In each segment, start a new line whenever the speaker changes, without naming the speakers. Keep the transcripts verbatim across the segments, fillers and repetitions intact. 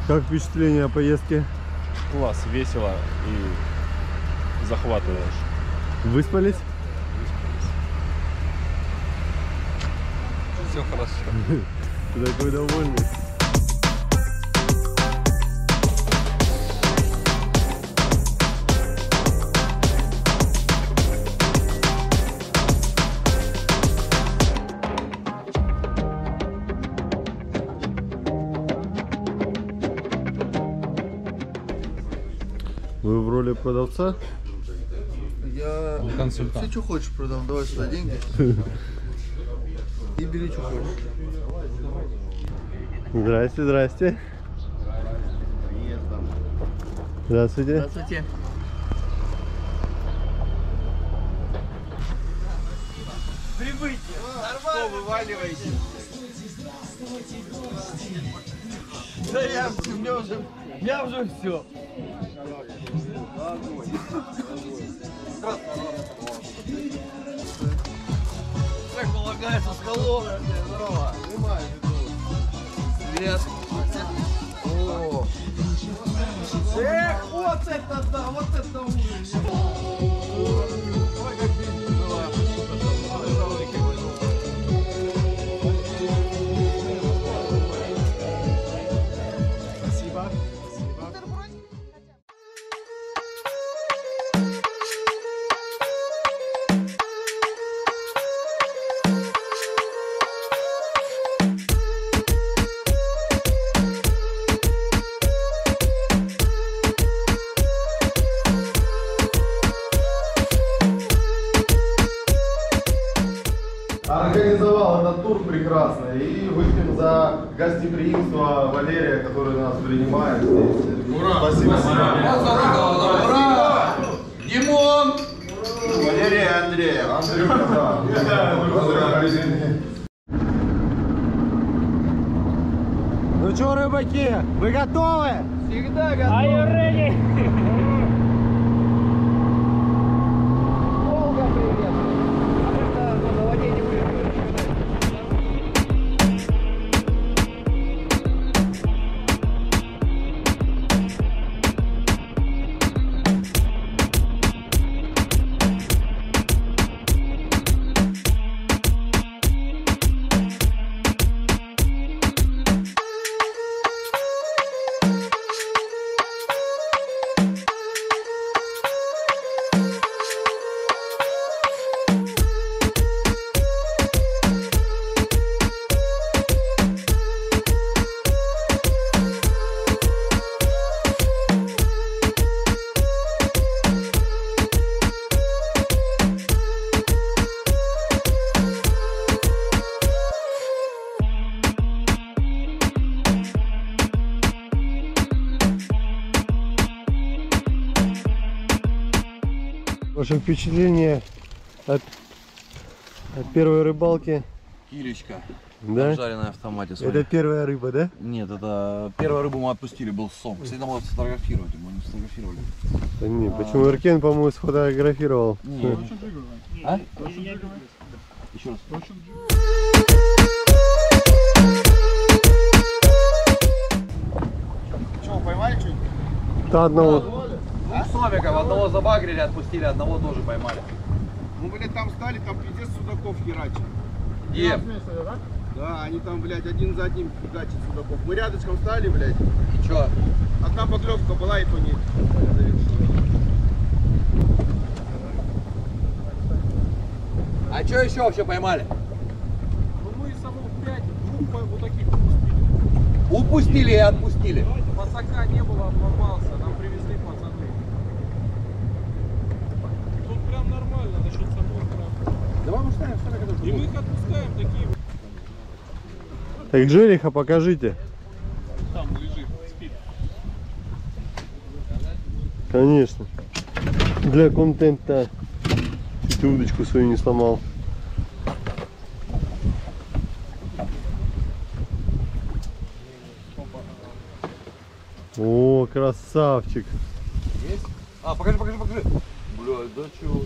Как впечатление о поездке?
Класс, весело и захватываешь.
Выспались?
Все хорошо.
Ты такой довольный. Вы в роли продавца?
Я консультант. Ты что хочешь продам? Давай сюда деньги. И бери, что хочешь.
Здрасте, здрасте. Здравствуйте.
Здравствуйте. Прибытие. Что вываливаете? Да я, я уже, я уже все. Как полагается, с колонны. Здорово. Привет. О. Эх, вот это да, вот это уровень. Ой, как видно была. Спасибо.
Организовал этот тур прекрасно и выпьем за гостеприимство Валерия, который нас принимает здесь. Ура! Спасибо.
Ура! Димон!
Валерий Андреев. Андрюха, да.
Ну что, рыбаки, вы готовы?
Всегда готов. Волга, привет. А это на воде не будет.
Ваше впечатление от, от первой рыбалки?
Килечка.
Да?
Жареная в автомате. Смотри.
Это первая рыба, да?
Нет, это первую рыбу мы отпустили, был сом. Кстати, надо было сфотографировать, мы не сфотографировали.
Да не,
А...
почему Эркен, по-моему, сфотографировал?
Нет. А? Еще раз.
Что, поймали что-нибудь?
Да, одного.
Двух сомиков, одного забагрили, отпустили, одного тоже поймали.
Мы, блядь, там стали, там пиздец судаков херачат.
Где?
Да, они там, блядь, один за одним фигачат судаков. Мы рядышком стали, блядь.
И чё?
Одна поклевка была, и то не.
А чё еще вообще поймали?
Ну мы самого пять, двух вот таких упустили.
Упустили и отпустили.
Пацака не было, обломался, нам привезли пацаны. Тут прям нормально насчет самого краб.
Давай мы ставим, ставим,
И мы их отпускаем такие.
Так, Джериха, покажите.
Там лежит, спит.
Конечно. Для контента. Чуть удочку свою не сломал. О, красавчик.
Есть? А, покажи, покажи, покажи. Блядь, да чего?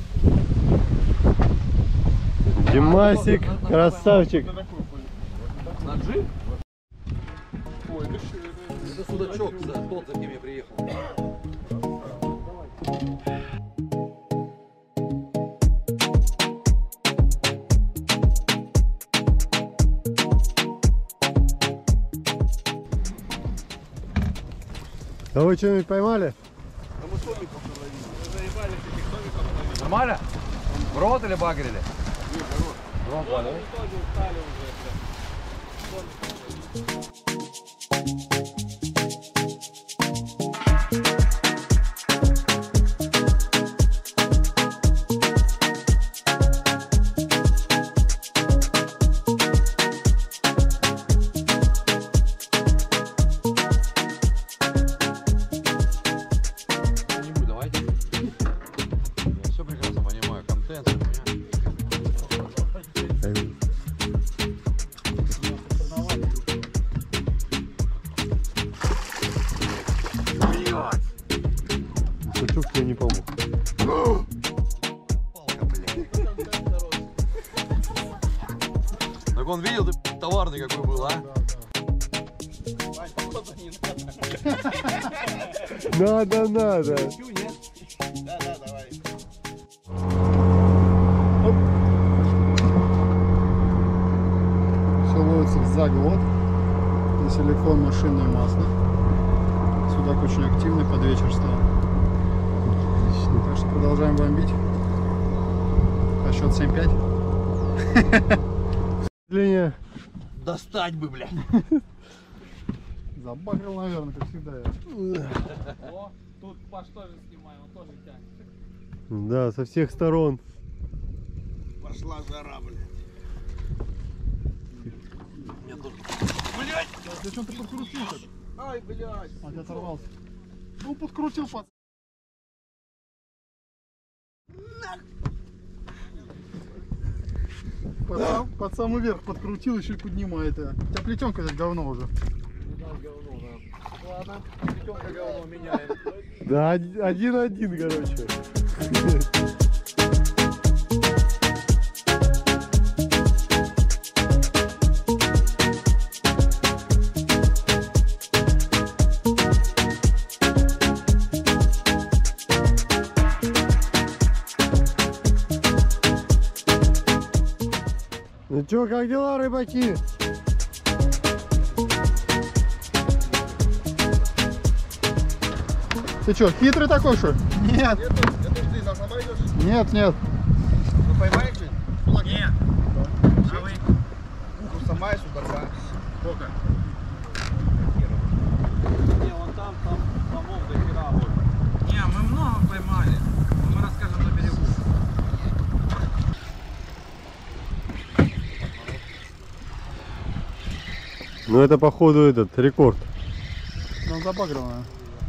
Димасик, красавчик.
На джи?
Ой, это что, это...
Это судачок, за тот, за кем я приехал.
А вы что-нибудь поймали?
Нормально? В рот или багрили? В рот валил. Не буду, давайте. Я все прекрасно понимаю, контент у меня.
Сучок тебе не помог.
Палка, блядь. Так он видел, ты товарный какой был, а?
Надо, надо.
Да, да, давай.
Все ловится за год. На силикон, машинное масло. Судак очень активный, под вечер стал. Так что продолжаем бомбить. А счет семь пять.
Длиня.
Достать бы, блядь.
Забагрил, наверное, как всегда. я.
О, тут Паш тоже снимаем, он тоже тянет.
Да, со всех сторон.
Пошла жара, блядь.
Зачем ты подкрутил?
Ай, блядь.
А ты оторвался. Ну, подкрутил, пацан. Под, сам- под самый верх подкрутил, еще и поднимает. А. У тебя плетенка здесь говно уже.
Ладно, пятерка говно меняем.
Да, од- один-один, короче. Ну чё, как дела, рыбаки?
Ты что, хитрый такой, что? Нет.
Это, это ж ты сам пойдешь?
Нет, нет.
Вы поймаешь что-нибудь? Нет. А вы? Ну, сама и судака. Сколько?
Не, вон там, там, самов до хера вот.
Не, мы много поймали. Мы расскажем на берегу.
Ну это походу этот рекорд.
Ну, забагрил, наверное.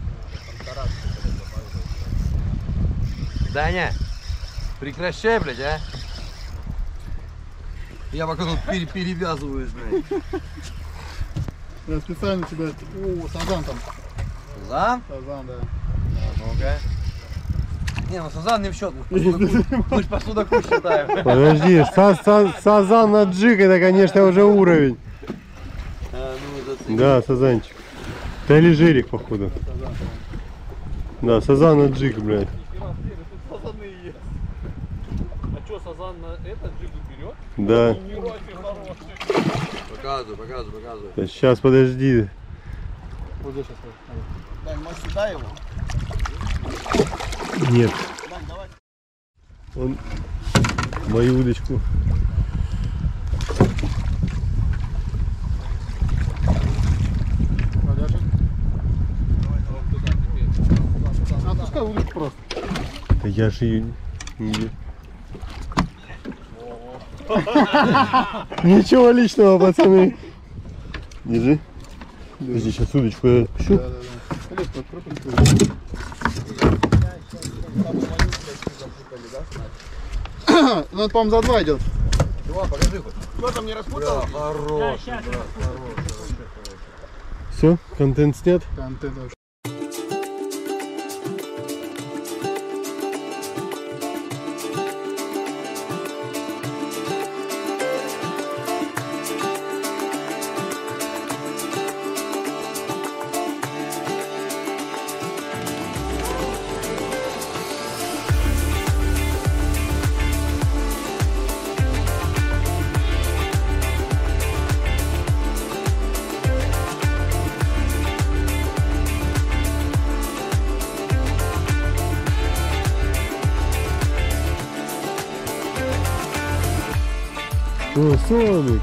Даня, прекращай, блядь, а. Я пока тут пере- перевязываюсь, блядь.
Я специально тебя... О, сазан там.
Сазан?
Сазан, да.
Ну-ка. Не, ну сазан не в счет. Мы ж по судаку- мы ж по судаку считаем.
Подожди, са- са- сазан на джиг, это, конечно, уже уровень.
А, ну, зацени.
Да, сазанчик. Да или жерик, походу. Да, сазан на джиг, блядь.
Нихера себе, тут сазаны есть. А что, сазан на этот джигу берет?
Да.
Нихера себе хороший.
Показывай, показывай, показывай.
Сейчас, подожди.
Вот здесь сейчас.
Дай, может, сюда его?
Нет.
Дань, давай.
Он мою удочку.
Подержи. Отпускай удочку просто.
Да я же ее не... Ничего личного, пацаны. Держи. Подожди, сейчас удочку я отпущу.
Да, да, да. Лес подкрой, подкрой. Ну, это, по-моему, за два идет.
Два, покажи хоть.
Кто там не распутал?
Да, хорош, брат, хорош.
Все, контент снят.
Контент вообще.
О, Соник.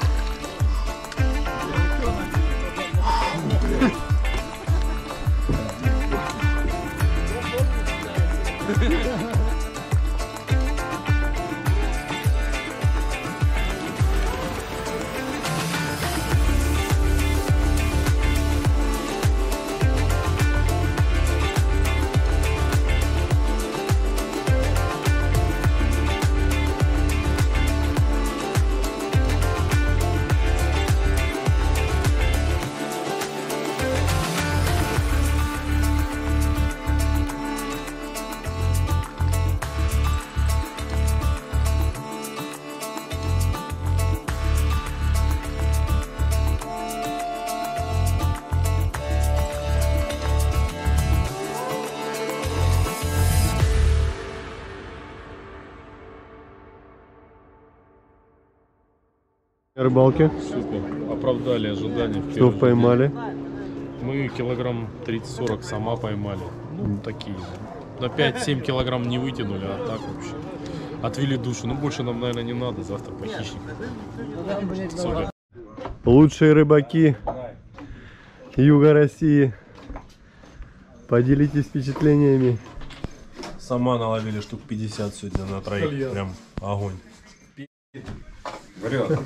Рыбалки.
Супер. Оправдали ожидания. в
Что
первый же
поймали?
день. Мы килограмм тридцать-сорок сама поймали. Ну, такие. На пять-семь килограмм не вытянули, а так вообще. Отвели душу. Ну, больше нам, наверное, не надо. Завтра по хищнику. Супер.
Лучшие рыбаки Юга России. Поделитесь впечатлениями.
Сама наловили штук пятьдесят сегодня на троих. Прям огонь.
Врет.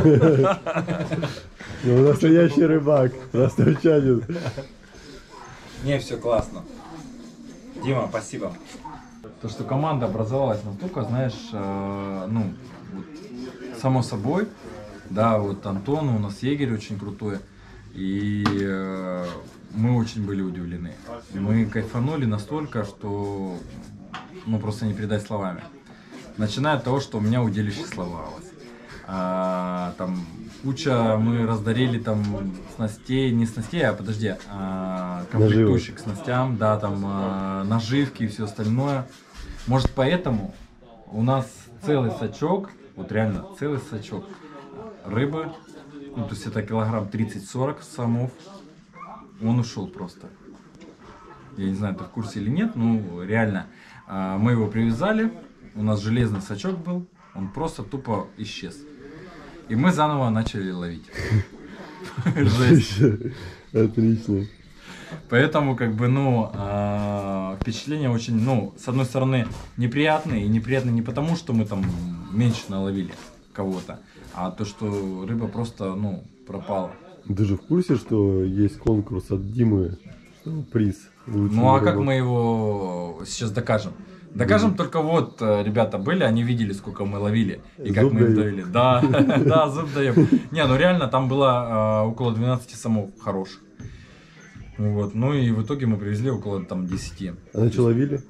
Ну, настоящий рыбак, ростовчанин.
Не, все классно. Дима, спасибо. То, что команда образовалась настолько, знаешь, э, ну, вот, само собой, да, вот Антон, у нас егерь очень крутой, и э, мы очень были удивлены. Мы кайфанули настолько, что, ну, просто не передать словами. Начиная от того, что у меня удилище сломалось. А, там куча мы раздарили там снастей, не снастей, а подожди, а, комплектующих к снастям, да, там а, наживки и все остальное. Может, поэтому у нас целый сачок, вот реально целый сачок рыбы, ну, то есть это килограмм тридцать-сорок самов, он ушел просто. Я не знаю, ты в курсе или нет, ну реально, а, мы его привязали, у нас железный сачок был, он просто тупо исчез. И мы заново начали ловить. Жесть.
Отлично.
Поэтому, как бы, ну, впечатления очень, ну, с одной стороны, неприятные. И неприятные не потому, что мы там меньше наловили кого-то, а то, что рыба просто, ну, пропала.
Ты же в курсе, что есть конкурс от Димы, что приз?
Ну, а как мы его сейчас докажем? Докажем только вот, ребята были, они видели, сколько мы ловили и как
Зуб
мы им
даем.
давили. Да, да, зуб даем. Не, ну реально там было около двенадцати самов хороших. Вот, ну и в итоге мы привезли около там десяти.
А на что ловили?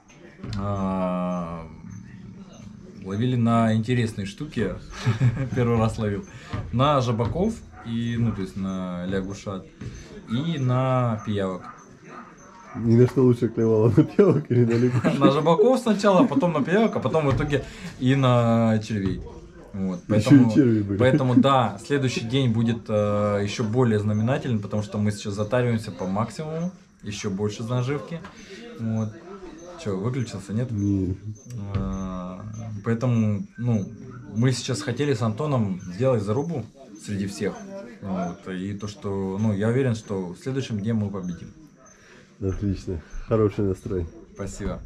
А, ловили на интересные штуки. Первый раз ловил. На жабаков, и, ну то есть на лягушат и на пиявок.
Ни на что лучше клевало, на пиявок или на лягушек?
На жабаков сначала, потом на пиявок, а потом в итоге и на червей. Вот, поэтому,
Еще и черви были.
поэтому да, следующий день будет э, еще более знаменательный, потому что мы сейчас затариваемся по максимуму, еще больше наживки. Вот. Че, выключился, нет?
Нет.
Э, поэтому, ну, мы сейчас хотели с Антоном сделать зарубу среди всех. Вот, и то, что, ну, я уверен, что в следующем дне мы победим.
Отлично. Хороший настрой.
Спасибо.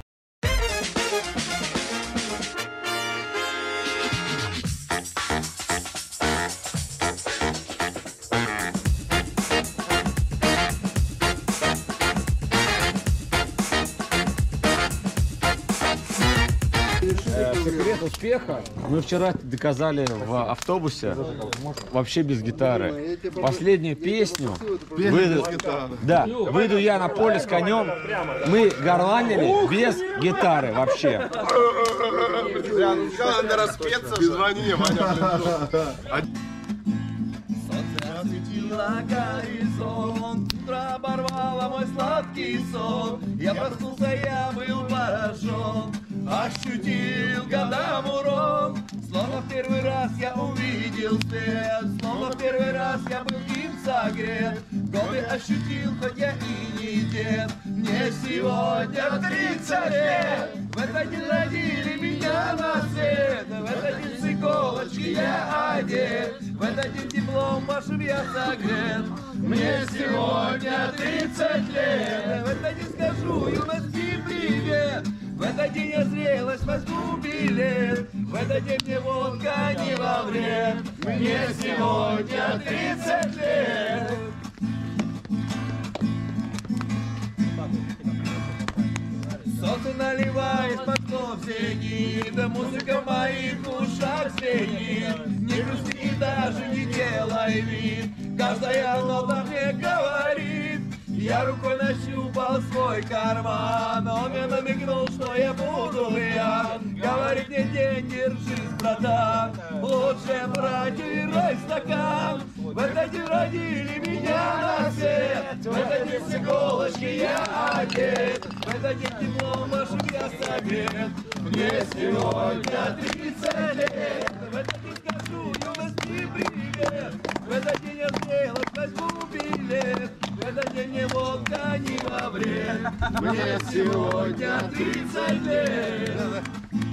Секрет успеха мы вчера доказали в автобусе, вообще без гитары. Последнюю песню выйду, да, выйду я на поле с конем, мы горланили без гитары вообще.
Надо распеться. Без звонения,
Осветила горизонт, утро оборвало мой сладкий сон. Я проснулся, я был поражен, ощутил годам урон. Словно в первый раз я увидел свет, словно в первый раз я был им согрет. Годы ощутил, хоть я и не дед, Мне сегодня тридцать лет. В этот день родили меня на свет. В этот день с иголочки я одет. В этот день теплом вашим я согрет. Мне сегодня тридцать лет. В этот день скажу юности привет. В этот день я зрелость возьму билет. В этот день мне водка не во вред. Мне сегодня тридцать лет. Солнце наливает под снов зенит, да музыка в моих ушах звенит. Не грусти и даже не делай вид, каждая нота мне говорит. Я рукой нащупал свой карман, он мне намекнул, что я буду я. Говорит мне день, держись, братан, лучше брать и рай стакан. В этот день родили меня на свет, в этот день с иголочки я одет. В этот день теплом вашим я согрет. Мне сегодня тридцать лет. В этот день скажу юности привет. В этот день я зрелость возьму билет. В этот день мне водка не во вред. Мне сегодня тридцать лет.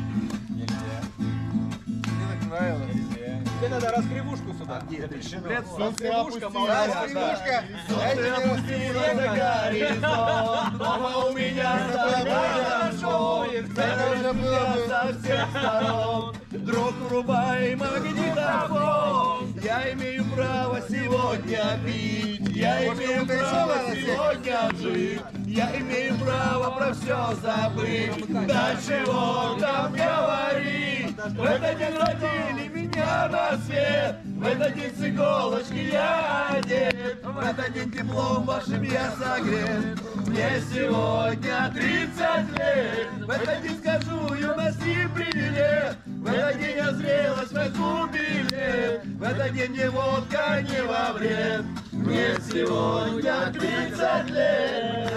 Тебе надо раскривушку сюда. Блядь,
раскривушка, раскривушка. Солнце опустилось за горизонт. Дома у меня хорошо. Это было со всех сторон. Друг, врубай магнитофон. Я имею право сегодня пить. Я имею право сегодня жить. Я имею право про все забыть. Да чего там говорить? В этот день родили меня на свет. В этот день с иголочки я одет. В этот день теплом вашим я согрет. Мне сегодня тридцать лет. В этот день скажу юности привет. В этот день я зрелость возьму билет. В этот день мне водка не во вред. Мне сегодня тридцать лет.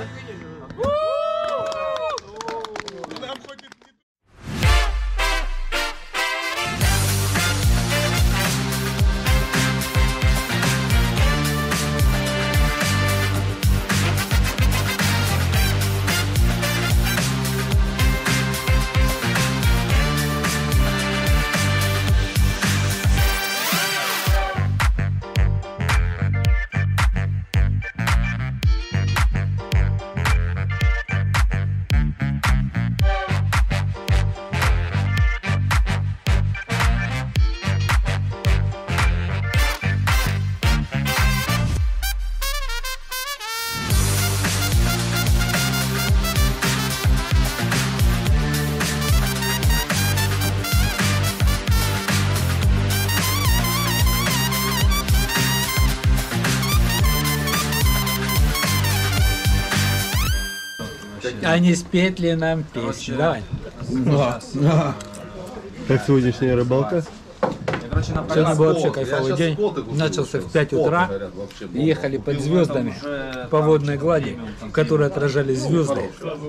А не спеть ли нам песню? Давай.
Да, да. Как сегодняшняя рыбалка?
Сегодня был вообще кайфовый день. Начался в пять утра. Ехали под звездами по водной глади, в которой отражались звезды.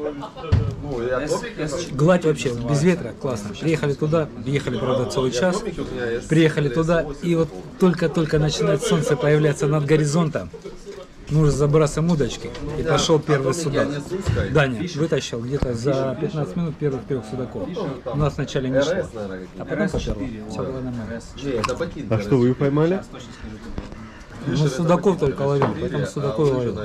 Гладь вообще без ветра, классно. Приехали туда, ехали, правда, целый час. Приехали туда, и вот только-только начинает солнце появляться над горизонтом. Мы уже забрасываем удочки, и пошел первый судак. Даня вытащил где-то за пятнадцать минут первых трех судаков. У нас вначале не шло, а потом поперло. Все было нормально.
А что вы поймали?
Мы судаков только ловим, поэтому судаков ловим.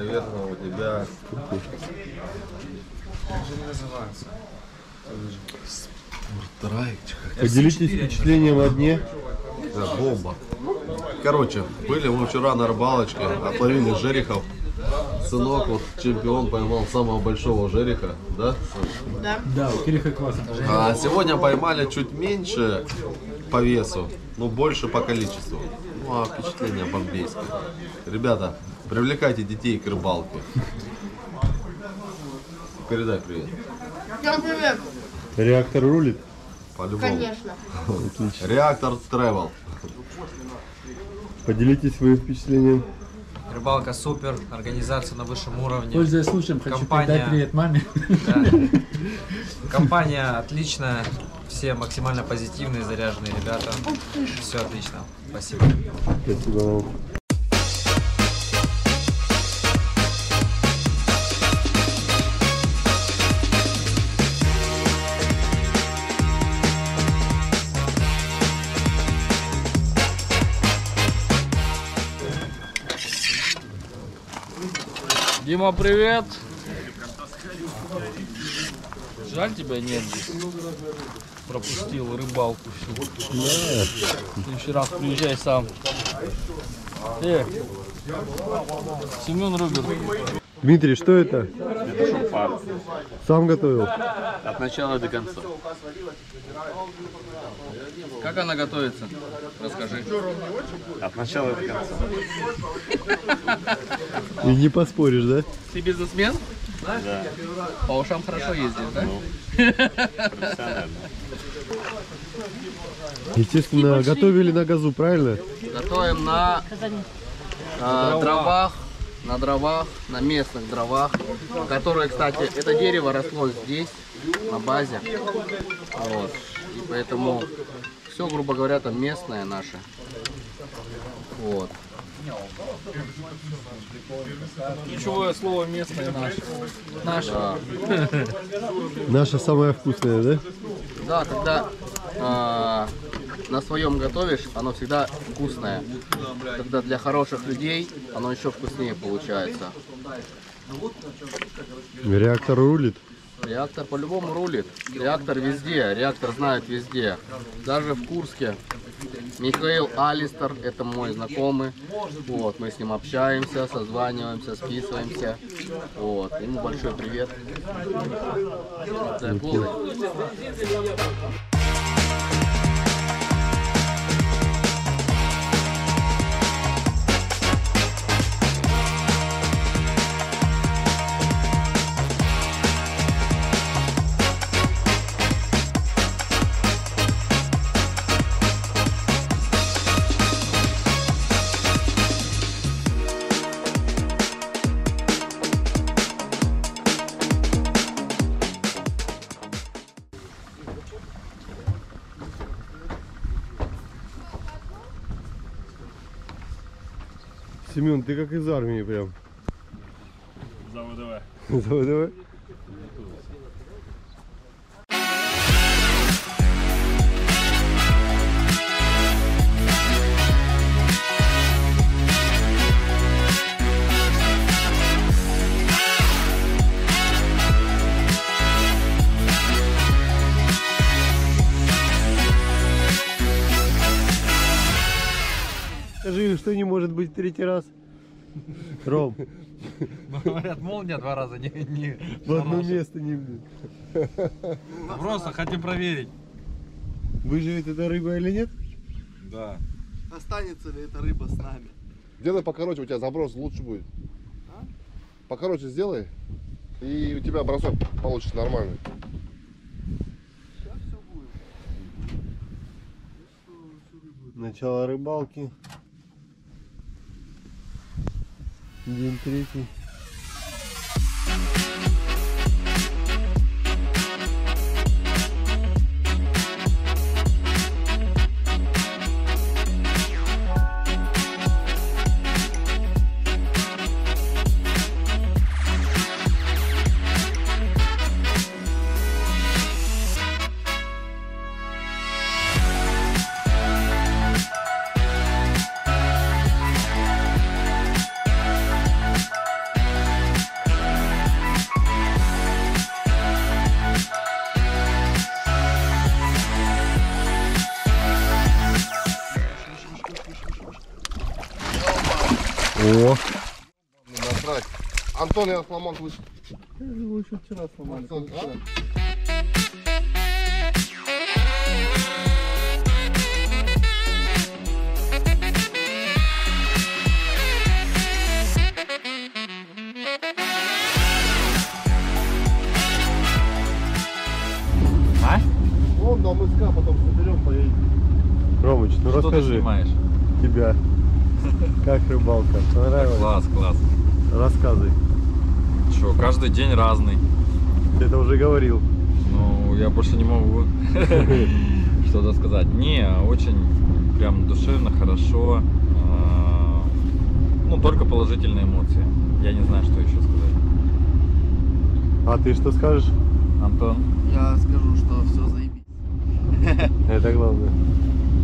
Поделитесь впечатлением о дне.
Да, бомба. Короче, были мы вчера на рыбалочке, отловили жерехов. Сынок, вот чемпион, поймал самого большого жереха, да?
Да. Да, у Кириха классно.
А сегодня поймали чуть меньше по весу, но больше по количеству. Ну а впечатление бомбейское. Ребята, привлекайте детей к рыбалке. Передай привет.
Всем привет.
Реактор рулит?
По-любому.
Конечно.
Отлично.
Реактор Travel.
Поделитесь своим впечатлением.
Рыбалка супер, организация на высшем уровне.
Пользуясь случаем, хочу передать привет маме.
Да. Компания отличная, все максимально позитивные, заряженные ребята. Все отлично. Спасибо.
Спасибо вам.
Дима, привет! Жаль, тебя нет здесь. Пропустил рыбалку всю. В следующий раз приезжай сам. Э, Семен рубит.
Дмитрий, что это?
Это шурфар.
Сам готовил?
От начала до конца. Как она готовится? Расскажи. От начала до конца.
И не поспоришь, да?
Ты бизнесмен?
Да.
По ушам хорошо ездишь, да?
Ну, профессионально.
Естественно, готовили на газу, правильно?
Готовим на э, дровах, на дровах, на местных дровах, которые, кстати, это дерево росло здесь, на базе. Вот. И поэтому все, грубо говоря, там местное наше. Вот. Ключевое слово местное наше. Наше. Да.
Наша самая вкусная, да?
Да, когда э, на своем готовишь, оно всегда вкусное. Когда для хороших людей оно еще вкуснее получается.
Реактор рулит.
Реактор по-любому рулит. Реактор везде, реактор знает везде. Даже в Курске. Михаил Алистер, это мой знакомый. Вот, мы с ним общаемся, созваниваемся, списываемся. Вот, ему большой привет. Да, голый.
Семен, ты как из армии прям.
За ВДВ.
За ВДВ? Скажи, что не может быть третий раз? Ром.
Говорят, молния два раза не... не
в одно место не будет.
Просто хотим проверить.
Выживет эта рыба или нет?
Да.
Останется ли эта рыба с нами?
Делай покороче, у тебя заброс лучше будет.
А?
Покороче сделай, и у тебя бросок получится нормальный.
Сейчас все будет.
Начало рыбалки. День третий. О!
Насрать. Антон, я сломал выше.
Вы еще вчера сломали.
Антон, а?
А?
Вон до мыска, потом соберем, поедем.
Ромыч, ну
Что ты
расскажи
снимаешь?
тебя. Как рыбалка? Понравилось?
Класс, класс.
Рассказывай.
Что, каждый день разный.
Ты это уже говорил.
Ну, я больше не могу что-то сказать. Не, очень прям душевно, хорошо. Ну, только положительные эмоции. Я не знаю, что еще сказать.
А ты что скажешь?
Антон?
Я скажу, что все заебись.
Это главное.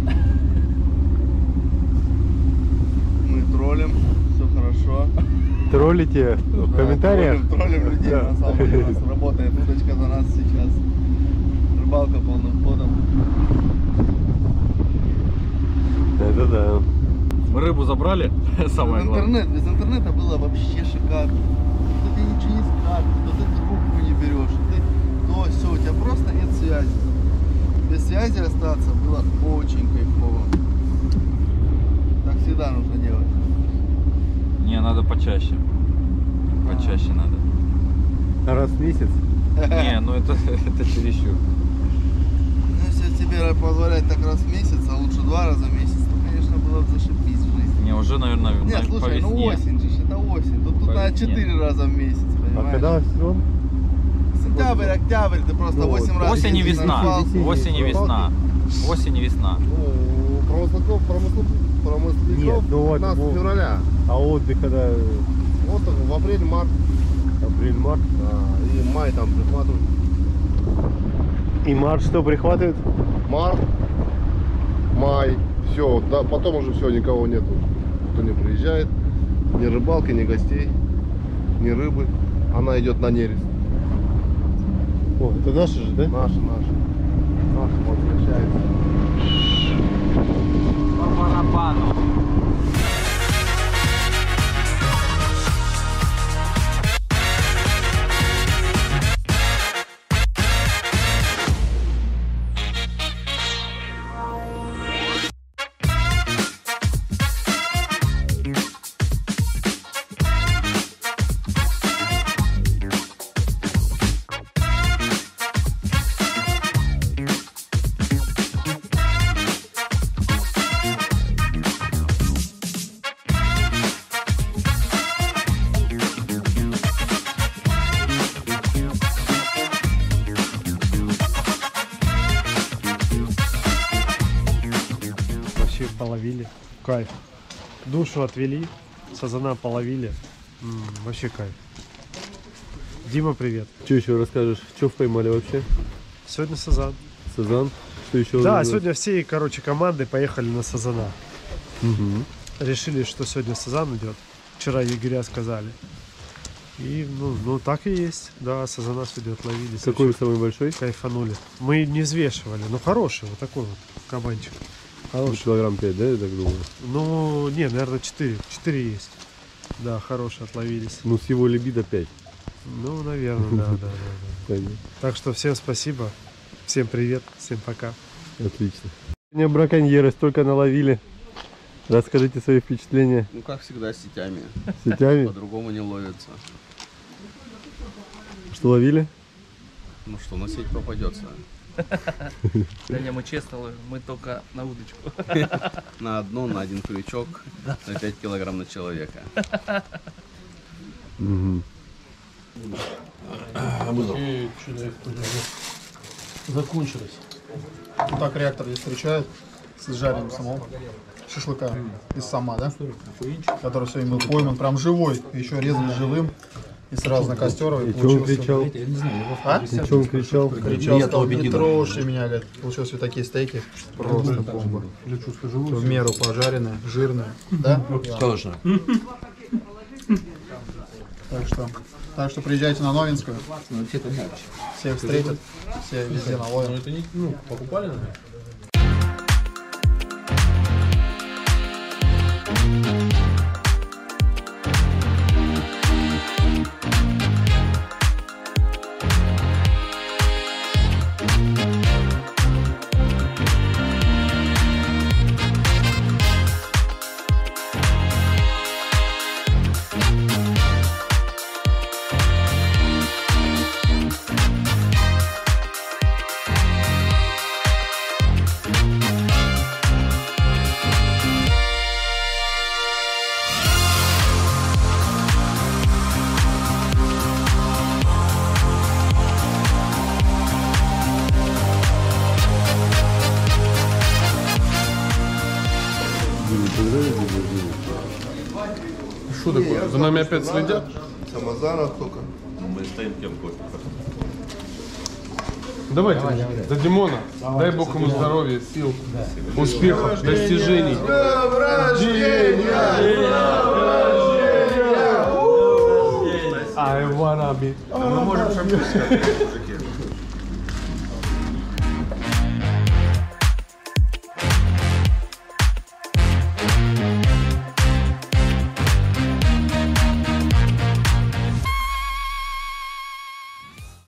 Мы троллим, все хорошо.
Троллите в комментариях?
Троллим, троллим людей,
Да.
на самом деле у нас работает удочка за нас сейчас. Рыбалка полным ходом.
Это да.
Мы рыбу забрали, самое главное.
Интернет, без интернета было вообще шикарно. Что ты ничего не скажешь, что ты трубку не берешь, что ты то, все, у тебя просто нет связи. Без связи остаться было очень кайфово. Так всегда нужно делать.
Не, надо почаще. Почаще надо.
Раз в месяц?
Не, ну это, это чересчур.
Ну, если тебе позволять так раз в месяц, а лучше два раза в месяц, то, конечно, было бы зашибись в жизни.
Не, уже, наверное,
Нет,
на-
слушай,
по
ну
весне.
осень же, это осень. Тут, тут
По
надо
весне.
четыре раза в месяц, понимаешь?
А когда сезон?
Сентябрь, октябрь, ты просто
Ну,
восемь раз
Осень и
ездишь на
весна.
рыбалку.
Осень и весна. Осень и весна.
У промысловиков, промыслов, промысловиков
Нет, ну вот,
пятнадцатого
вот.
февраля.
А отдых когда?
Вот так, в апрель-март.
Апрель-март.
Да, и май там прихватывают.
И март что прихватывает?
Март, май. Все, да, потом уже все, никого нету. Кто не приезжает. Ни рыбалки, ни гостей, ни рыбы. Она идет на нерест.
О, это наши же, да?
Наши, наши. Наши возвращается.
По барабану.
Вообще половили. Кайф. Душу отвели, сазана половили. М, вообще кайф. Дима, привет. Что еще расскажешь? Что поймали вообще? Сегодня сазан. Сазан? Что еще? Да, сегодня всей, короче, командой поехали на сазана. Угу. Решили, что сегодня сазан идет. Вчера егеря сказали. И, ну, ну, так и есть. Да, сазана сегодня отловили. Какой самый большой? Кайфанули. Мы не взвешивали, но хороший, вот такой вот кабанчик. Хороший. Килограмм пять, да, я так думаю? Ну, не, наверное, четыре. четыре есть. Да, хорошие отловились. Ну, с его либидо пять. Ну, наверное, да, да, да, да. Так что всем спасибо. Всем привет, всем пока. Отлично. Сегодня браконьеры столько наловили. Расскажите свои впечатления.
Ну, как всегда, сетями.
Сетями?
По-другому не ловится.
Что ловили?
Ну что, на сеть попадется.
Да не, мы честно ловим, мы только на удочку.
На одно, на один крючок, на пять килограмм на человека.
Закончилось.
Вот так реактор здесь встречают с жареным самого шашлыка из сама, да? Который сегодня был пойман, прям живой, еще резали живым. И сразу на костер.
И что он кричал?
А?
И что он кричал?
Кричал, сказал, не трожьте меня, говорит. Получилось вот такие стейки. Просто бомба. В меру пожаренные, жирные. Да?
Конечно.
Так что, так что приезжайте на Новинскую. Всех встретят, все везде наловят.
Это не, ну, покупали, наверное? Что такое? За нами опять следят?
Самозанов только.
Мы стоим кем кофе.
Давайте, за Димона. Дай Бог ему здоровья, сил, успехов, достижений.
I wanna be.
Мы можем шампанское.